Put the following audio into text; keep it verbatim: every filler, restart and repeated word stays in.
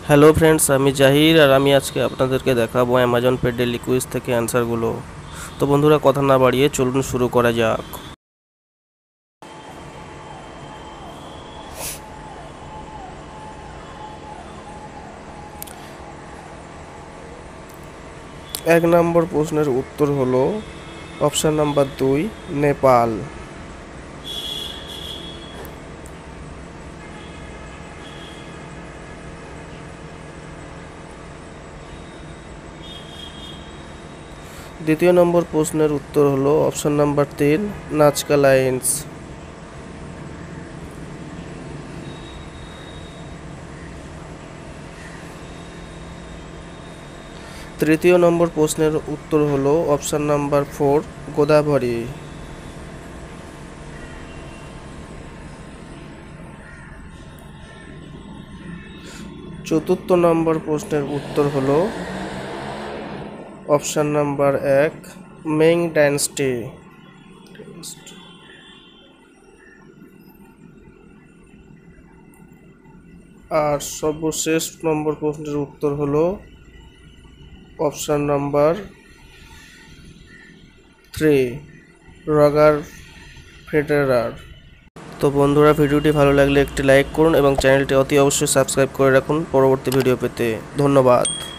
Hello friends, আমি জাহির আর আমি আজকে আপনাদেরকে দেখাবো অ্যামাজন পে ডেলি কুইজ থেকে অ্যান্সারগুলো। তো বন্ধুরা, কথা না বাড়িয়ে চলুন শুরু করা যাক। এক নম্বর প্রশ্নের উত্তর হলো অপশান নাম্বার দুই, নেপাল। দ্বিতীয় নম্বর প্রশ্নের উত্তর হলো অপশান নাম্বার তিন, নাজকা লাইন্স। তৃতীয় নম্বর প্রশ্নের উত্তর হলো অপশান নাম্বার ফোর, গোদাবরী। চতুর্থ নম্বর প্রশ্নের উত্তর হলো অপশান নাম্বার এক, মেং ডাইনেস্টি। আর সর্বশেষ নম্বর প্রশ্নের উত্তর হলো option number three, Roger Federer. তো বন্ধুরা, ভিডিওটি ভালো লাগলে একটি লাইক করুন এবং চ্যানেলটি অতি অবশ্যই সাবস্ক্রাইব করে রাখুন পরবর্তী ভিডিও পেতে। ধন্যবাদ।